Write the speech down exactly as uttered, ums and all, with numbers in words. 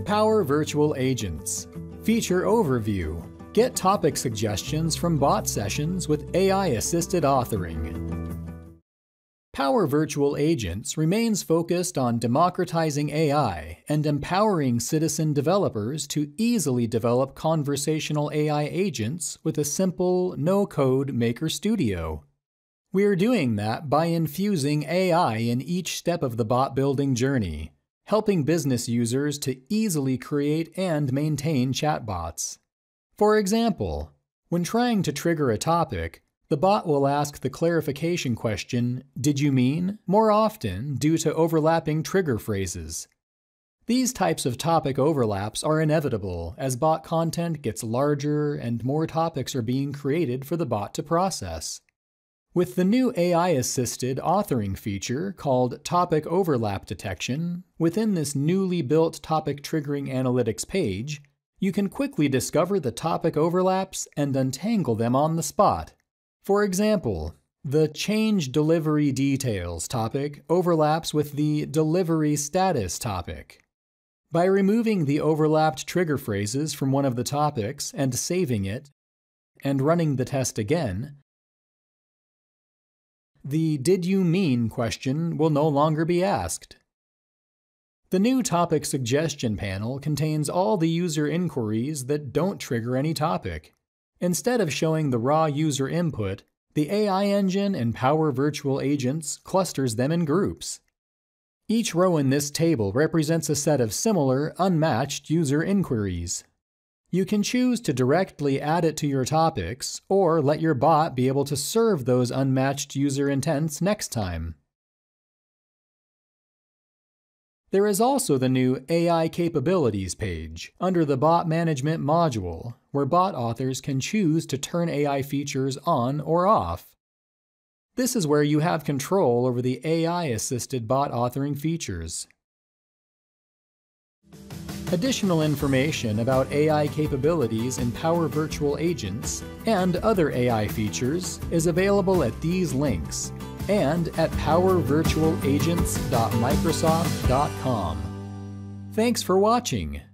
Power Virtual Agents. Feature Overview. Get topic suggestions from bot sessions with A I-assisted authoring. Power Virtual Agents remains focused on democratizing A I and empowering citizen developers to easily develop conversational A I agents with a simple, no-code Maker Studio. We're doing that by infusing A I in each step of the bot building journey, helping business users to easily create and maintain chatbots. For example, when trying to trigger a topic, the bot will ask the clarification question, "Did you mean?" more often due to overlapping trigger phrases. These types of topic overlaps are inevitable as bot content gets larger and more topics are being created for the bot to process. With the new A I-assisted authoring feature called Topic Overlap Detection, within this newly built topic triggering analytics page, you can quickly discover the topic overlaps and untangle them on the spot. For example, the Change Delivery Details topic overlaps with the Delivery Status topic. By removing the overlapped trigger phrases from one of the topics and saving it, and running the test again, the "Did you mean?" question will no longer be asked. The new topic suggestion panel contains all the user inquiries that don't trigger any topic. Instead of showing the raw user input, the A I engine and Power Virtual Agents clusters them in groups. Each row in this table represents a set of similar, unmatched user inquiries. You can choose to directly add it to your topics, or let your bot be able to serve those unmatched user intents next time. There is also the new A I Capabilities page under the Bot Management module, where bot authors can choose to turn A I features on or off. This is where you have control over the A I-assisted bot authoring features. Additional information about A I capabilities in Power Virtual Agents and other A I features is available at these links and at power virtual agents dot microsoft dot com. Thanks for watching.